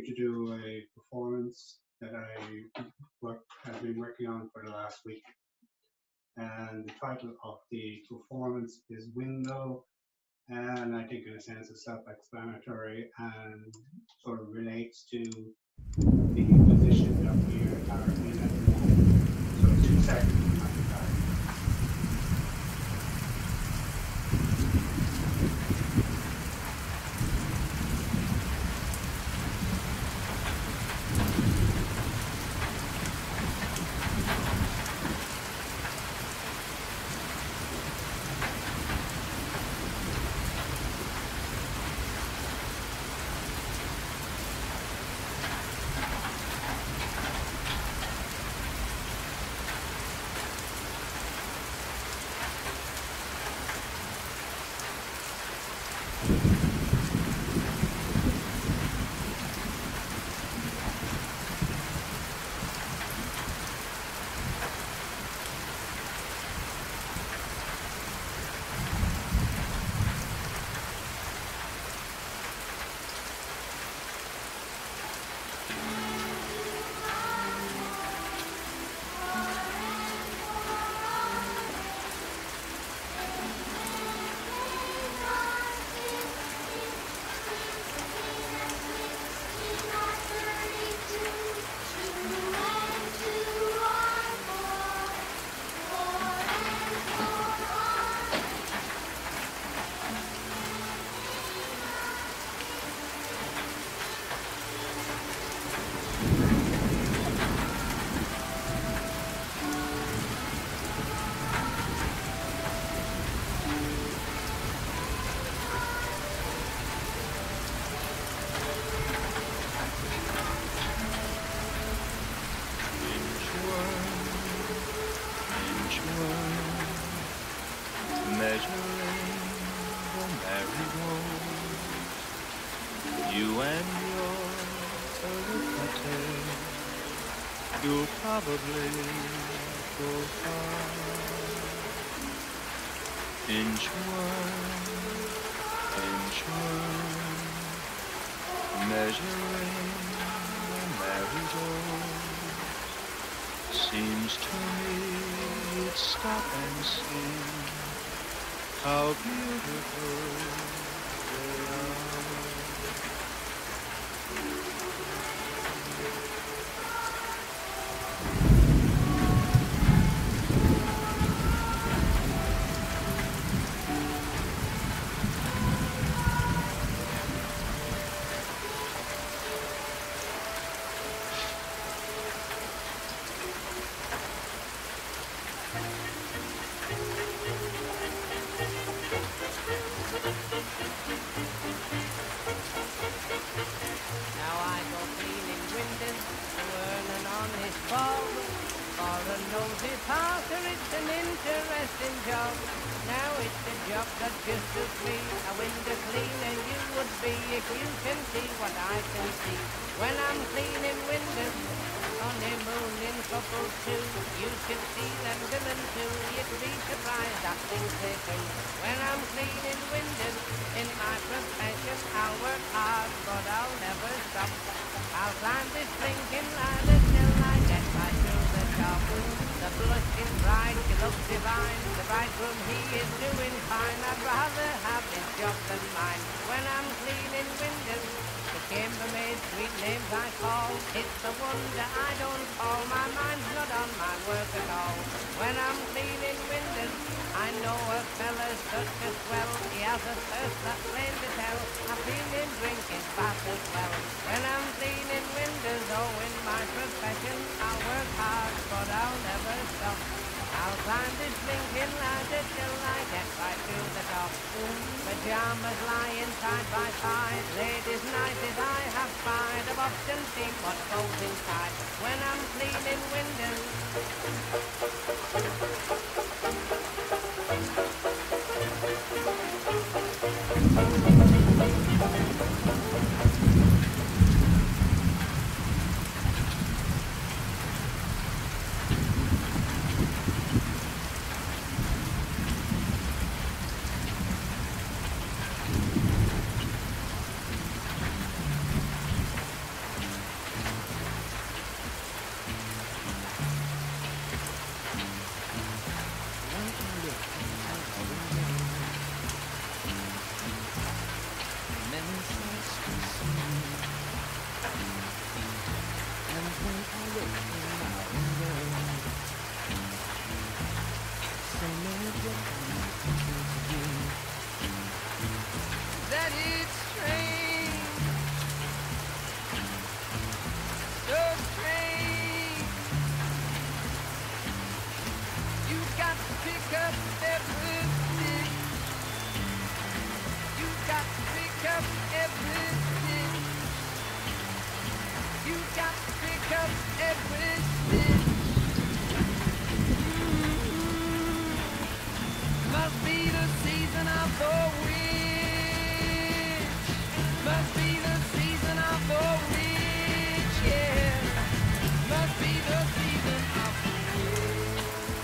to do a performance that have been working on for the last week. And the title of the performance is Window, and I think in a sense it's self-explanatory and sort of relates to the position that we are in at the moment. So 2 seconds on my guitar. Measuring the marigold, you and your arithmetic, you'll probably go far. Inch one, measuring the marigold. Seems to me you'd stop and see how beautiful they are. It's an interesting job. Now it's a job that just suits me. A window cleaner you would be if you can see what I can see. When I'm cleaning windows, honeymoon in couples too. You should see them women too. You'd be surprised at things they do. When I'm cleaning windows, in my profession I'll work hard, but I'll never stop. I'll climb this blinking ladder till I get right through the top. The blushing bride, she looks divine. The bridegroom, he is doing fine. I'd rather have his job than mine. When I'm cleaning windows, the chambermaid, sweet names I call. It's a wonder I don't fall. My mind's not on my work at all. When I'm cleaning windows, I know a fella's such a swell. He has a thirst that's plain to tell. I feel him drink his bath as well. When I'm cleaning windows, oh, in my profession, I'll work hard, but I'll never stop. I'll climb this blinking ladder till I get right to the top. Pajamas lying side by side, ladies' nighties I have spied. I've often seen what goes inside when I'm cleaning windows. of the witch. Must be the season of the witch, yeah. Must be the season of the witch.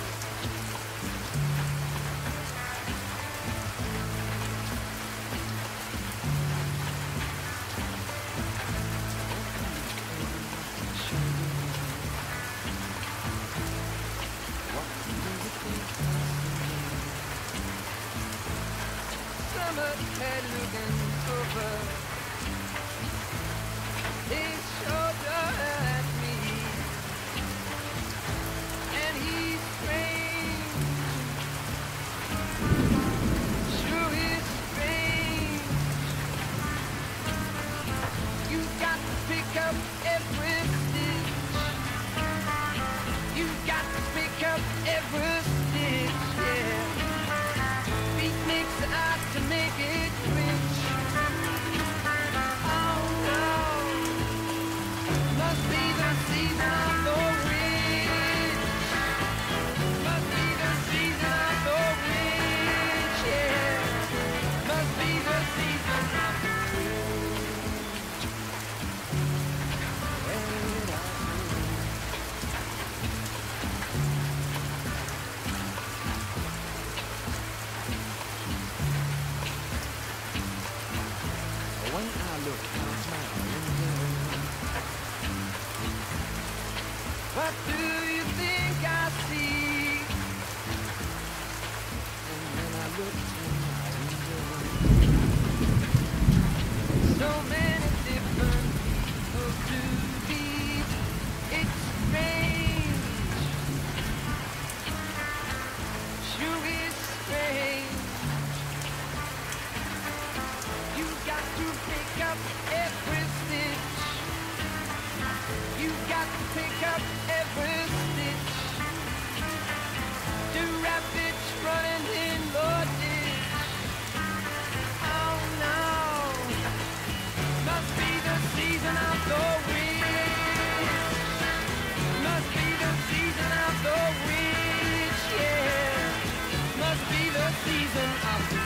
Summerhead looking over his shoulder at me, and he's strange, sure he's strange. You got to pick up every stitch. You got to pick up every stitch, yeah. Beat makes the art to make it rich. Oh no, must be the season of the witch. Must be the season of the witch, yeah. Must be the season of the witch. Where did I go? When I look out my window, what do you think I see? And when I look through my window, so many different people to meet. It's strange, sure is strange. You got to pick up every stitch. You got to pick up every stitch. The rabbits running in the ditch. Oh no, must be the season of the witch. Must be the season of the witch, yeah. Must be the season of the